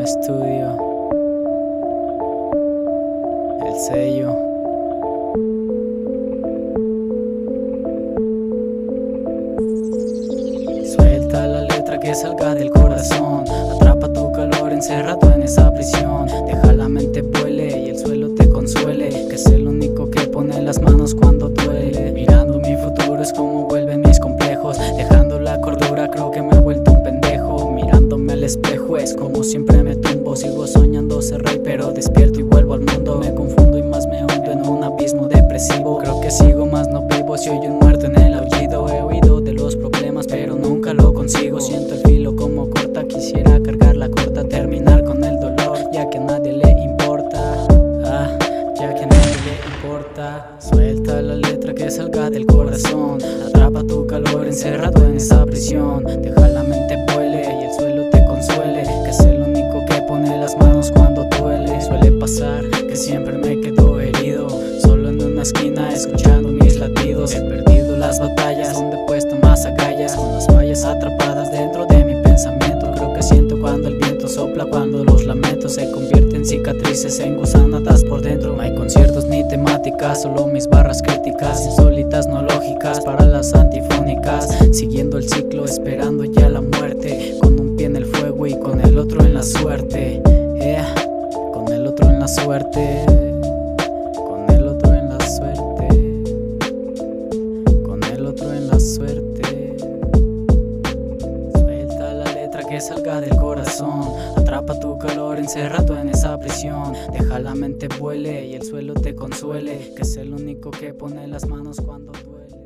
estudio, el sello. Suelta la letra que salga del corazón, atrapa tu calor encerrado en esa prisión. Deja la mente vuele y el suelo te consuele, que es el único que pone las manos cuando duele. Mirando mi futuro es como vuelven mis complejos, dejando la cordura creo que me he vuelto un pendejo. Mirándome al espejo es como siempre me tumbo, sigo soñando ser rey pero despierto y vuelvo al mundo. Me confundo y más me hundo en un abismo depresivo, creo que sigo más no vivo si oye un muerto en el aullido. He oído de los problemas pero nunca lo consigo, siento el filo como corta, quisiera cargar la corta, terminar con el dolor ya que a nadie le importa. Ya que a nadie le importa. Suelta la letra que salga del corazón, atrapa tu calor encerrado en esa prisión. Deja la mente vuele y el suelo te consuele, que es el único que pone las manos cuando duele. Suele pasar que siempre me quedo herido, solo en una esquina escuchando mis latidos. He perdido las batallas donde he puesto más agallas, con las fallas atrapadas dentro de mi pensamiento. Creo que siento cuando el viento sopla, cuando los lamentos se convierten en cicatrices, en gusanadas por dentro. No hay conciertos ni temáticas, solo mis barras críticas, insólitas, no lógicas, para las antifónicas. Siguiendo el ciclo, esperando ya la muerte, con un pie en el fuego y con el otro en la suerte. Con el otro en la suerte. Con el otro en la suerte. Con el otro en la suerte. Suelta la letra que salga del corazón, atrapa tu calor encerrado en esa prisión. Deja la mente vuele y el suelo te consuele, que es el único que pone las manos cuando duele.